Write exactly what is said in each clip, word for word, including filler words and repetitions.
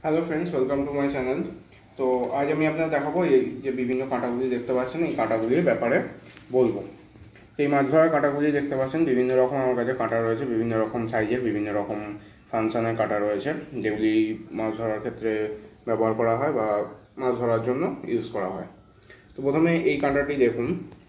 Hello friends, welcome to my channel. তো আজ আমি আপনাদের দেখাবো এই যে বিভিন্ন কাঁটাগুলি দেখতে পাচ্ছেন, এই কাঁটাগুলির ব্যাপারে বলবো। এই মাছ ধরার কাঁটাগুলি দেখতে পাচ্ছেন, বিভিন্ন রকম আমার কাছে কাঁটা রয়েছে, বিভিন্ন রকম সাইজের, বিভিন্ন রকম ফাংশনের কাঁটা রয়েছে, যেগুলি মাছ ধরার ক্ষেত্রে ব্যবহার করা হয় বা মাছ ধরার জন্য ইউজ করা হয়। তো প্রথমে এই কাঁটাটি দেখুন।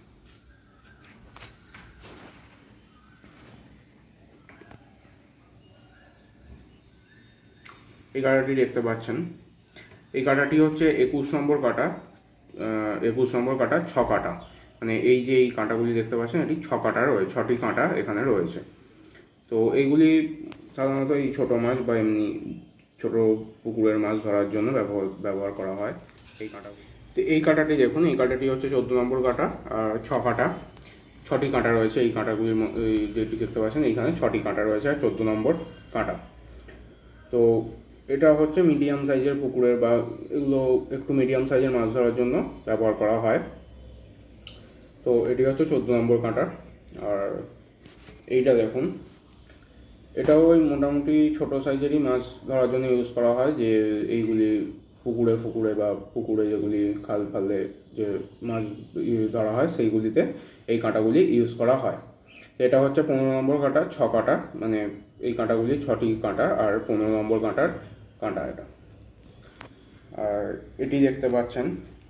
এই কাঁটাটি দেখতে পাচ্ছেন, এই কাঁটাটি হচ্ছে একুশ নম্বর কাঁটা। একুশ নম্বর কাঁটা ছ কাঁটা, মানে এই যে এই কাঁটাগুলি দেখতে পাচ্ছেন এটি ছ কাঁটা রয়েছে, ছটি কাঁটা এখানে রয়েছে। তো এইগুলি সাধারণত এই ছোটো মাছ বা এমনি ছোটো পুকুরের মাছ ধরার জন্য ব্যবহার ব্যবহার করা হয় এই কাঁটাগুলি। তো এই কাঁটাটি দেখুন, এই কাঁটাটি হচ্ছে চোদ্দো নম্বর কাঁটা আর ছ কাঁটা, ছটি কাঁটা রয়েছে এই কাঁটাগুলির। যেটি দেখতে পাচ্ছেন এইখানে ছটি কাঁটা রয়েছে আর চোদ্দো নম্বর কাঁটা। তো এটা হচ্ছে মিডিয়াম সাইজের পুকুরের বা এগুলো একটু মিডিয়াম সাইজের মাছ ধরার জন্য ব্যবহার করা হয়। তো এটি হচ্ছে চোদ্দো নম্বর কাঁটা। আর এইটা দেখুন, এটাও ওই মোটামুটি ছোটো সাইজেরই মাছ ধরার জন্য ইউজ করা হয়, যে এইগুলি পুকুরে ফুকুরে বা পুকুরে যেগুলি খাল ফালে যে মাছ ধরা হয় সেইগুলিতে এই কাঁটাগুলি ইউজ করা হয়। এটা হচ্ছে পনেরো নম্বর কাঁটা, ছ কাঁটা, মানে এই কাঁটাগুলি ছটি কাঁটা আর পনেরো নম্বর কাঁটার কাঁটা এটা। আর এটি দেখতে পাচ্ছেন,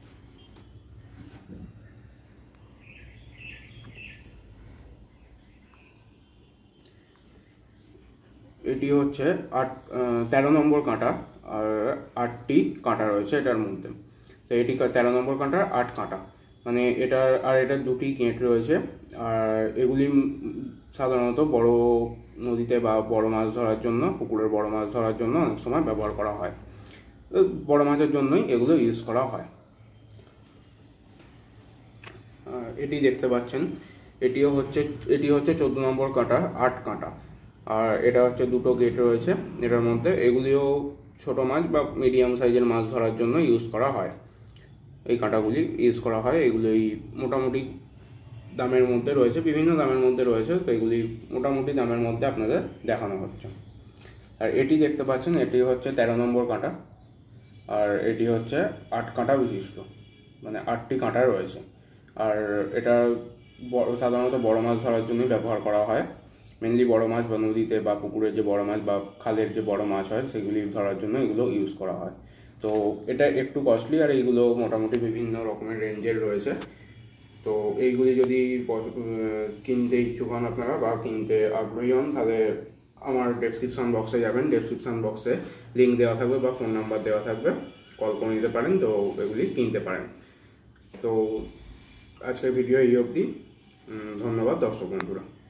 এটি হচ্ছে আট তেরো নম্বর কাঁটা আর আটটি কাঁটা রয়েছে এটার মধ্যে। তো এটি তেরো নম্বর কাঁটার আট কাঁটা, মানে এটার আর এটার দুটি গেঁট রয়েছে। আর এগুলি সাধারণত বড় নদীতে বা বড় মাছ ধরার জন্য, পুকুরের বড় মাছ ধরার জন্য অনেক সময় ব্যবহার করা হয়। বড় মাছের জন্যই এগুলো ইউজ করা হয়। এটি দেখতে পাচ্ছেন, এটিও হচ্ছে এটি হচ্ছে চোদ্দো নম্বর কাঁটা, আট কাঁটা। আর এটা হচ্ছে দুটো গেট রয়েছে এটার মধ্যে। এগুলিও ছোটো মাছ বা মিডিয়াম সাইজের মাছ ধরার জন্য ইউজ করা হয়। এই কাঁটাগুলি ইউজ করা হয়, এগুলোই মোটামুটি দামের মধ্যে রয়েছে, বিভিন্ন দামের মধ্যে রয়েছে। তো এগুলি মোটামুটি দামের মধ্যে আপনাদের দেখানো হচ্ছে। আর এটি দেখতে পাচ্ছেন, এটি হচ্ছে তেরো নম্বর কাঁটা আর এটি হচ্ছে আট কাঁটা বিশিষ্ট, মানে আটটি কাঁটা রয়েছে। আর এটা বড় সাধারণত বড় মাছ ধরার জন্যই ব্যবহার করা হয়। মেনলি বড় মাছ বা নদীতে বা পুকুরের যে বড় মাছ বা খালের যে বড় মাছ হয় সেগুলি ধরার জন্য এগুলো ইউজ করা হয়। তো এটা একটু কস্টলি আর এইগুলো মোটামুটি বিভিন্ন রকমের রেঞ্জের রয়েছে। তো এইগুলি যদি কিনতে ইচ্ছুক হন আপনারা বা কিনতে আগ্রহী হন, তাহলে আমার ডেসক্রিপশন বক্সে যাবেন, ডেসক্রিপশন বক্সে লিঙ্ক দেওয়া থাকবে বা ফোন নাম্বার দেওয়া থাকবে, কল করে নিতে পারেন। তো এগুলি কিনতে পারেন। তো আজকের ভিডিও এই অবধি। ধন্যবাদ দর্শক বন্ধুরা।